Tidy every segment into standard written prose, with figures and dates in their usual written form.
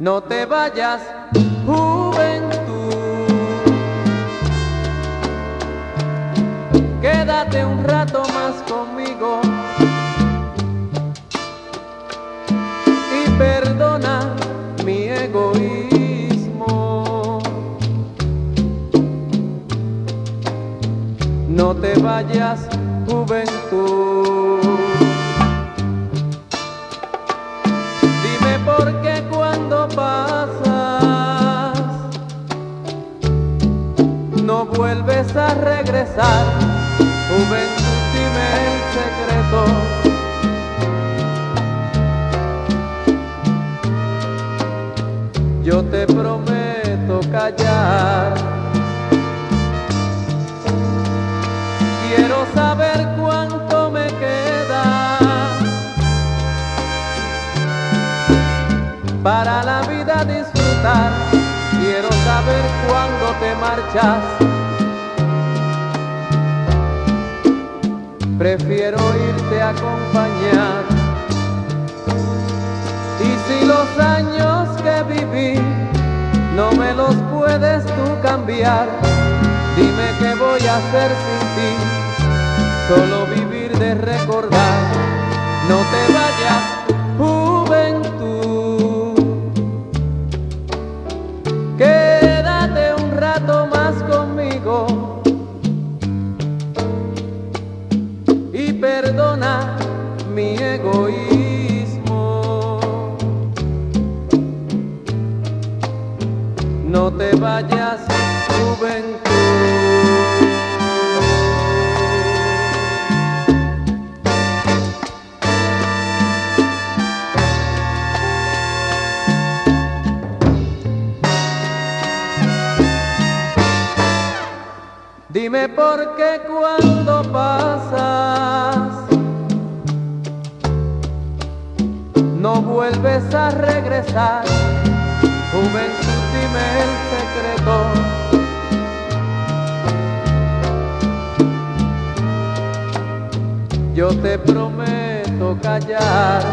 No te vayas, juventud, quédate un rato más conmigo y perdona mi egoísmo. No te vayas, juventud. Dime por qué cuando pasas no vuelves a regresar. Juventud, dime el secreto. Yo te prometo callar. Quiero saber cuánto me queda para la vida disfrutar. Quiero saber cuándo te marchas. Prefiero irte a acompañar. Y si los años que viví no me los puedes tú cambiar, dime qué voy a hacer sin ti. Solo vivir de recordar. No te vayas, juventud, quédate un rato más conmigo y perdona mi egoísmo. No te vayas, juventud. Dime por qué cuando pasas no vuelves a regresar. Juventud, dime el secreto. Yo te prometo callar.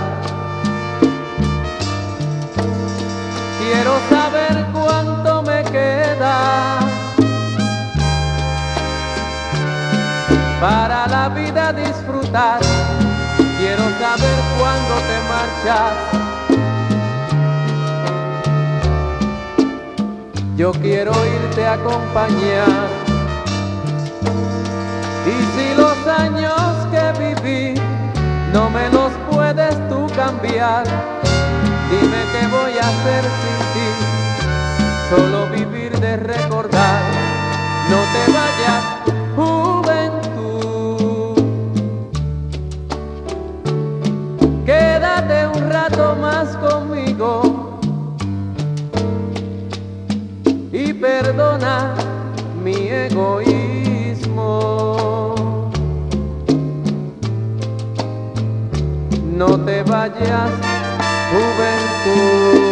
Quiero saber cuánto me queda para la vida disfrutar. Quiero saber cuándo te marchas. Yo quiero irte a acompañar. Y si los años que viví no me los puedes tú cambiar, dime qué voy a hacer sin ti. Solo vivir de recordar. No te vayas, juventud, quédate un rato más conmigo y perdona mi egoísmo. No te vayas, juventud.